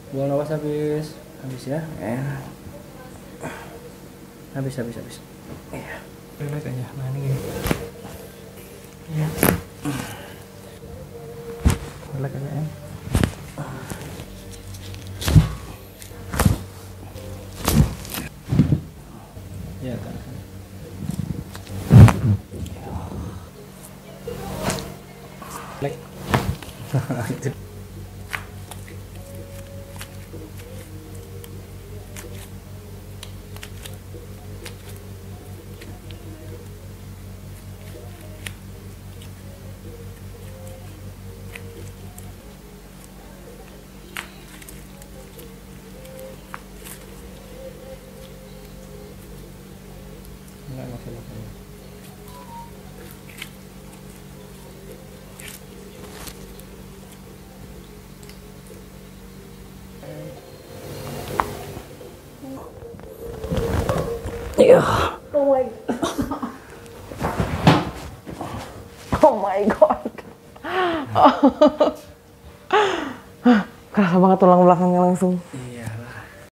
Buang napas habis. Habis ya. Habis. Iya. Relax aja. Nah ini gini. Iya. Relax aja ya. Iya kan. Relax. Itu. Enggak masalah. Iya. Oh my god. Kerasa banget tulang belakangnya langsung.